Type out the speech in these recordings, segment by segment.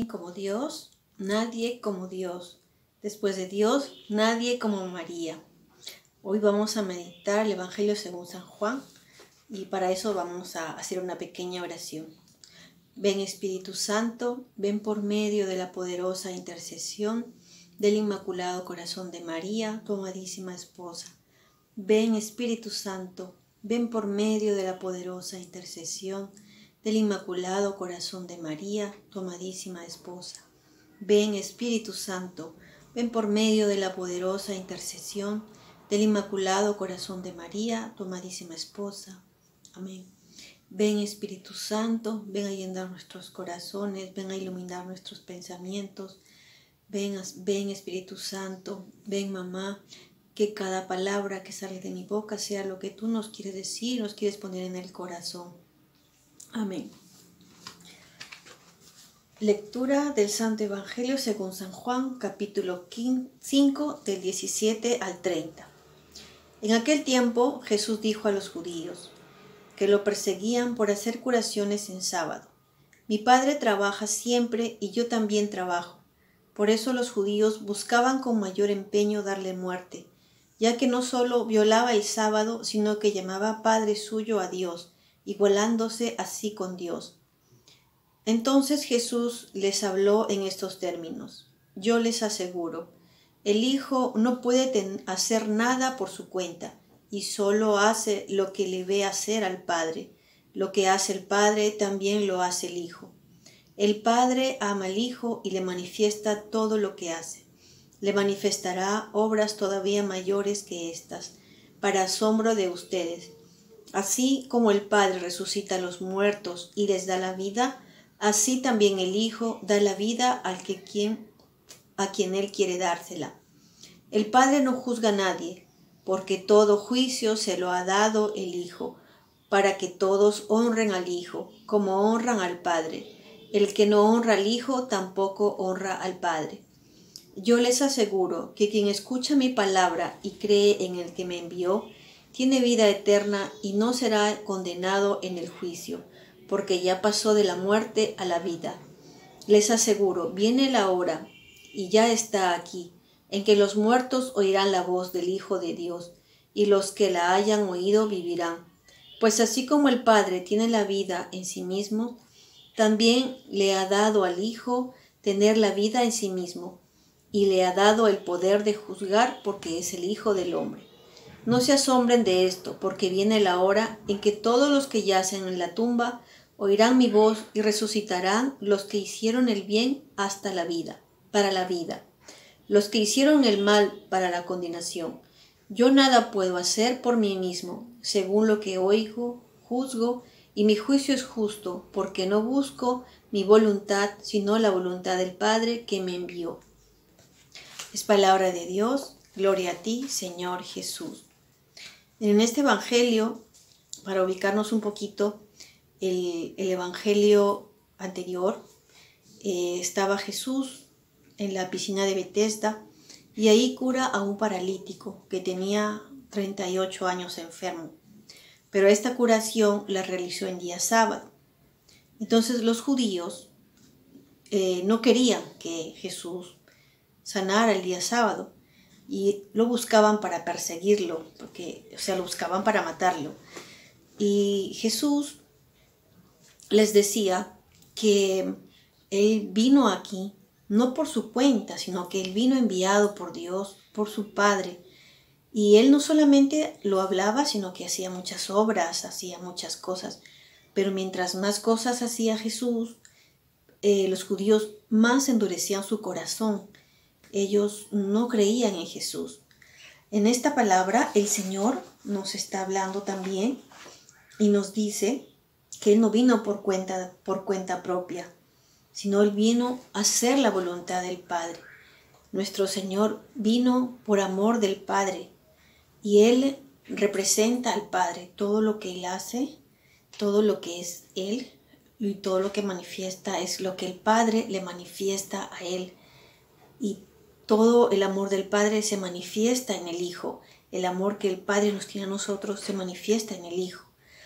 alguien como Dios, nadie como Dios. Después de Dios, nadie como María. Hoy vamos a meditar el Evangelio según San Juan y para eso vamos a hacer una pequeña oración. Ven Espíritu Santo, ven por medio de la poderosa intercesión del Inmaculado Corazón de María, tu amadísima esposa. Ven Espíritu Santo, ven por medio de la poderosa intercesión del Inmaculado Corazón de María, tu amadísima esposa. Ven Espíritu Santo, ven por medio de la poderosa intercesión del Inmaculado Corazón de María, tu amadísima esposa. Amén. Ven Espíritu Santo, ven a llenar nuestros corazones, ven a iluminar nuestros pensamientos. Ven Espíritu Santo, ven mamá, que cada palabra que sale de mi boca sea lo que tú nos quieres decir, nos quieres poner en el corazón. Amén. Lectura del Santo Evangelio según San Juan, capítulo 5, del 17 al 30. En aquel tiempo Jesús dijo a los judíos que lo perseguían por hacer curaciones en sábado: Mi Padre trabaja siempre y yo también trabajo. Por eso los judíos buscaban con mayor empeño darle muerte, ya que no solo violaba el sábado, sino que llamaba Padre suyo a Dios, igualándose así con Dios. Entonces Jesús les habló en estos términos: Yo les aseguro, el Hijo no puede hacer nada por su cuenta, y solo hace lo que le ve hacer al Padre. Lo que hace el Padre también lo hace el Hijo. El Padre ama al Hijo y le manifiesta todo lo que hace. Le manifestará obras todavía mayores que estas, para asombro de ustedes. Así como el Padre resucita a los muertos y les da la vida, así también el Hijo da la vida a quien Él quiere dársela. El Padre no juzga a nadie, porque todo juicio se lo ha dado el Hijo, para que todos honren al Hijo, como honran al Padre. El que no honra al Hijo tampoco honra al Padre. Yo les aseguro que quien escucha mi palabra y cree en el que me envió, tiene vida eterna y no será condenado en el juicio, porque ya pasó de la muerte a la vida. Les aseguro, viene la hora, y ya está aquí, en que los muertos oirán la voz del Hijo de Dios, y los que la hayan oído vivirán. Pues así como el Padre tiene la vida en sí mismo, también le ha dado al Hijo tener la vida en sí mismo, y le ha dado el poder de juzgar porque es el Hijo del Hombre. No se asombren de esto, porque viene la hora en que todos los que yacen en la tumba oirán mi voz y resucitarán los que hicieron el bien hasta la vida, para la vida, los que hicieron el mal para la condenación. Yo nada puedo hacer por mí mismo, según lo que oigo, juzgo, y mi juicio es justo, porque no busco mi voluntad, sino la voluntad del Padre que me envió. Es palabra de Dios, gloria a ti, Señor Jesús. En este Evangelio, para ubicarnos un poquito, el Evangelio anterior, estaba Jesús en la piscina de Betesda y ahí cura a un paralítico que tenía 38 años enfermo. Pero esta curación la realizó en día sábado. Entonces los judíos no querían que Jesús sanara el día sábado y lo buscaban para perseguirlo, lo buscaban para matarlo. Y Jesús les decía que Él vino aquí no por su cuenta, sino que Él vino enviado por Dios, por su Padre. Y Él no solamente lo hablaba, sino que hacía muchas obras, hacía muchas cosas. Pero mientras más cosas hacía Jesús, los judíos más endurecían su corazón. Ellos no creían en Jesús. En esta palabra el Señor nos está hablando también y nos dice que Él no vino por cuenta propia, sino Él vino a hacer la voluntad del Padre. Nuestro Señor vino por amor del Padre y Él representa al Padre. Todo lo que Él hace, todo lo que es Él y todo lo que manifiesta es lo que el Padre le manifiesta a Él. Y todo el amor del Padre se manifiesta en el Hijo. El amor que el Padre nos tiene a nosotros se manifiesta en el Hijo.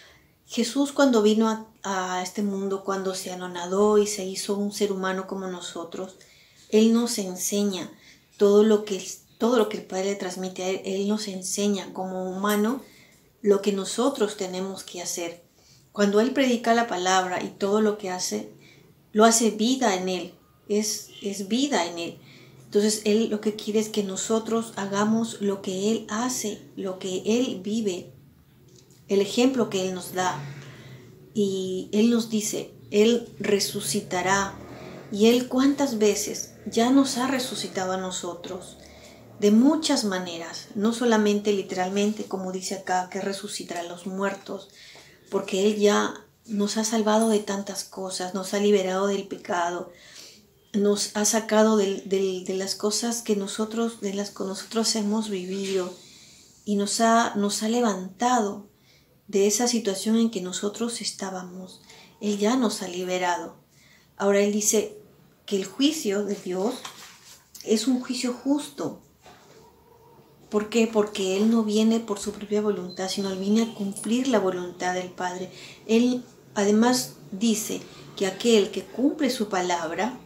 Jesús, cuando vino a este mundo, cuando se anonadó y se hizo un ser humano como nosotros, Él nos enseña todo lo que el Padre le transmite a Él. Él nos enseña como humano lo que nosotros tenemos que hacer. Cuando Él predica la palabra y todo lo que hace, lo hace vida en Él, es vida en Él. Entonces Él lo que quiere es que nosotros hagamos lo que Él hace, lo que Él vive, el ejemplo que Él nos da. Y Él nos dice, Él resucitará. Y Él cuántas veces ya nos ha resucitado a nosotros, de muchas maneras, no solamente literalmente, como dice acá, que resucitará a los muertos, porque Él ya nos ha salvado de tantas cosas, nos ha liberado del pecado, nos ha sacado de las cosas de las que nosotros hemos vivido, y nos ha levantado de esa situación en que nosotros estábamos. Él ya nos ha liberado. Ahora Él dice que el juicio de Dios es un juicio justo. ¿Por qué? Porque Él no viene por su propia voluntad, sino Él viene a cumplir la voluntad del Padre. Él además dice que aquel que cumple su palabra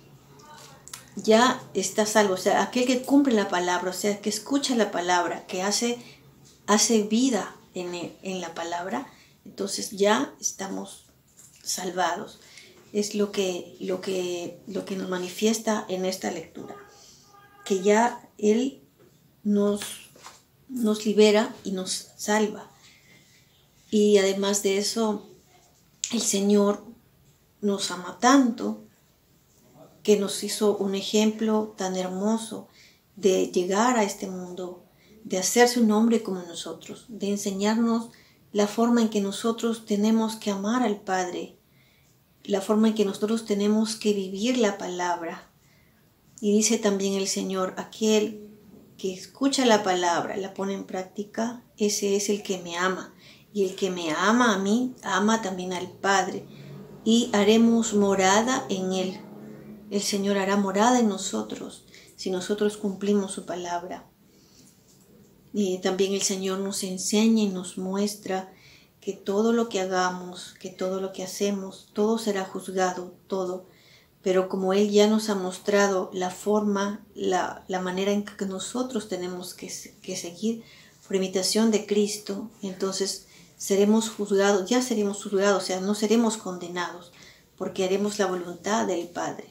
ya está salvo. O sea, aquel que cumple la palabra, o sea, que escucha la palabra, que hace vida en la palabra, entonces ya estamos salvados. Es lo que nos manifiesta en esta lectura, que ya Él nos libera y nos salva. Y además de eso, el Señor nos ama tanto que nos hizo un ejemplo tan hermoso de llegar a este mundo, de hacerse un hombre como nosotros, de enseñarnos la forma en que nosotros tenemos que amar al Padre, la forma en que nosotros tenemos que vivir la palabra. Y dice también el Señor, aquel que escucha la palabra, la pone en práctica, ese es el que me ama. Y el que me ama a mí, ama también al Padre. Y haremos morada en Él. El Señor hará morada en nosotros si nosotros cumplimos su palabra. Y también el Señor nos enseña y nos muestra que todo lo que hagamos, que todo lo que hacemos, todo será juzgado, todo. Pero como Él ya nos ha mostrado la forma, la manera en que nosotros tenemos que seguir por imitación de Cristo, entonces seremos juzgados, o sea, no seremos condenados, porque haremos la voluntad del Padre.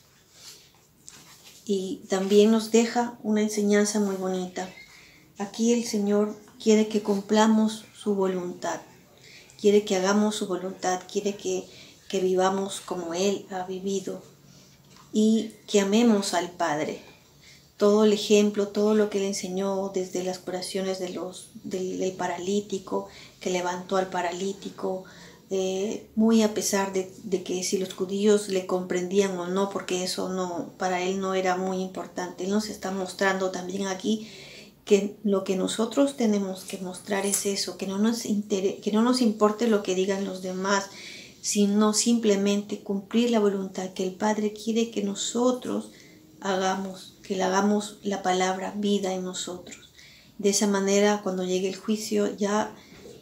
Y también nos deja una enseñanza muy bonita. Aquí el Señor quiere que cumplamos su voluntad, quiere que hagamos su voluntad, quiere que vivamos como Él ha vivido y que amemos al Padre. Todo el ejemplo, todo lo que Él enseñó, desde las curaciones del paralítico, que levantó al paralítico, muy a pesar de que si los judíos le comprendían o no, porque eso no, para Él no era muy importante. Él nos está mostrando también aquí que lo que nosotros tenemos que mostrar es eso, que no nos importe lo que digan los demás, sino simplemente cumplir la voluntad que el Padre quiere que nosotros hagamos, que le hagamos la palabra vida en nosotros. De esa manera, cuando llegue el juicio, ya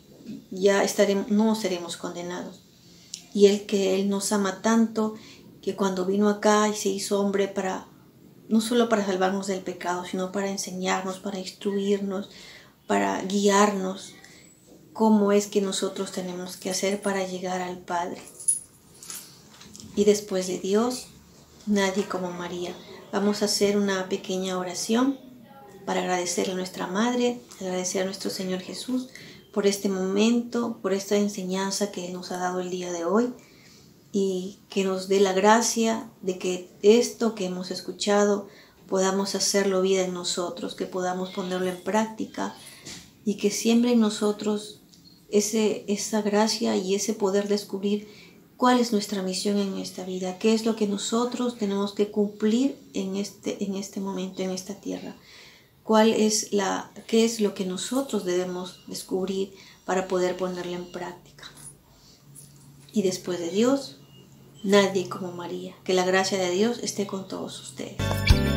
no seremos condenados. Y Él nos ama tanto que cuando vino acá y se hizo hombre no solo para salvarnos del pecado, sino para enseñarnos, para instruirnos, para guiarnos cómo es que nosotros tenemos que hacer para llegar al Padre. Y después de Dios, nadie como María. Vamos a hacer una pequeña oración para agradecerle a nuestra Madre, agradecer a nuestro Señor Jesús por este momento, por esta enseñanza que Él nos ha dado el día de hoy, y que nos dé la gracia de que esto que hemos escuchado podamos hacerlo vida en nosotros, que podamos ponerlo en práctica y que siembre en nosotros esa gracia y ese poder descubrir cuál es nuestra misión en esta vida, qué es lo que nosotros tenemos que cumplir en este momento, en esta tierra, qué es lo que nosotros debemos descubrir para poder ponerlo en práctica. Y después de Dios, nadie como María. Que la gracia de Dios esté con todos ustedes.